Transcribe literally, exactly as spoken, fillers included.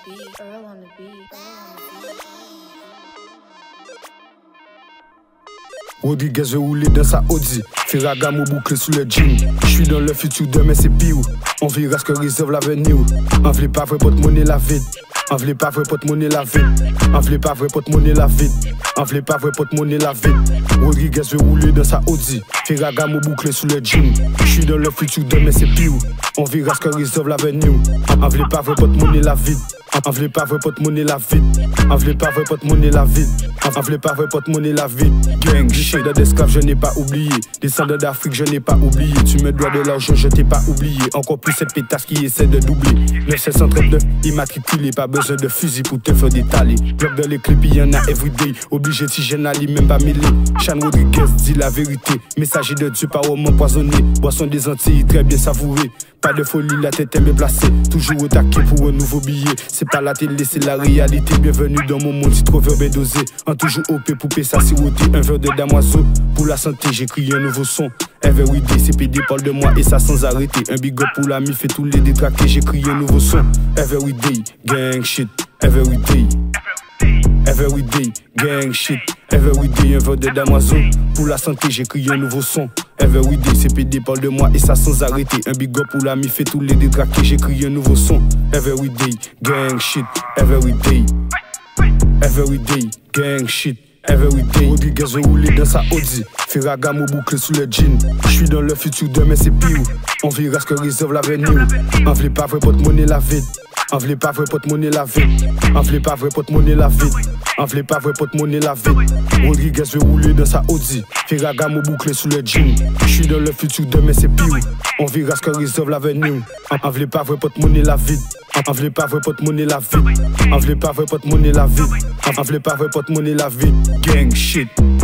beat, Earl on the beat, Earl on the beat. Rodriguez veut rouler dans sa Audi, Ferragamo bouclé sous le jean. J'suis dans le futur demain c'est pire. On verra ce que réserve l'avenir. En v'lait pas vrai porte-monnaie la vide. En v'lait pas vrai porte-monnaie la vide. En v'lait pas vrai porte-monnaie la vide. En v'lait pas vrai porte-monnaie la vide. Rodriguez veut rouler dans sa Audi, Ferragamo bouclé sous le jean. J'suis dans le futur demain c'est pire. On verra ce que réserve l'avenir. En v'lait pas vrai porte-monnaie la vide. En v'lait pas vrai porte-monnaie la vide. En v'lait pas vrai porte-monnaie la vide. En v'lait pas vrai porte-monnaie la vide. Gang, j'ai d'esclaves, je n'ai pas oublié. Descendants d'Afrique, je n'ai pas oublié. Tu me dois de l'argent, je t'ai pas oublié. Encore plus cette pétasse qui essaie de doubler. neuf sept cent trente-deux, immatriculé, pas besoin de fusil pour te faire détaler. Bloc dans les clips, y'en a everyday. Obligé de si Ali, même pas mêlé. Chan Rodriguez dit la vérité. Messager de Dieu, pas homme empoisonné. Boisson des Antilles, très bien savouré. Pas de folie, la tête est bien placée. Toujours au taquet pour un nouveau billet. C'est pas la télé, c'est la réalité. Bienvenue dans mon monde, si trop verbe bien dosé. En toujours O P, poupée, ça siroté. Un verre de damoiseau. Pour la santé, j'écris un nouveau son. Everyday, C P D parle de moi et ça sans arrêter. Un big up pour l'ami, fait tous les détraqués. J'écris un nouveau son. Everyday, gang shit. Everyday. Everyday, gang shit. Everyday, un verre de damoiseau. Pour la santé, j'écris un nouveau son. Everyday, C P D parle de moi et ça sans arrêter. Un big up pour l'ami, fait tous les détraqués. J'écris un nouveau son. Everyday, gang shit. Everyday. Everyday, gang shit. Everyday, Rodriguez veut rouler dans sa Audi, Ferragamo bouclé sous le jean. J'suis dans le futur demain c'est pire. On verra ce que réserve l'avenir. En v'lait pas vrai porte-monnaie la vide. En v'lait pas vrai porte-monnaie la vide. En v'lait pas vrai porte-monnaie la vide. En v'lait pas vrai porte-monnaie la vide. Rodriguez veut rouler dans sa Audi, Ferragamo bouclé sous le jean. J'suis dans le futur demain c'est pire. On verra ce que réserve l'avenir. En v'lait pas vrai porte-monnaie la vide. En v'lait pas vrai porte-monnaie la vide. En v'lait pas vrai porte-monnaie la vide. En v'lait pas vrai porte-monnaie la vide. Gang shit.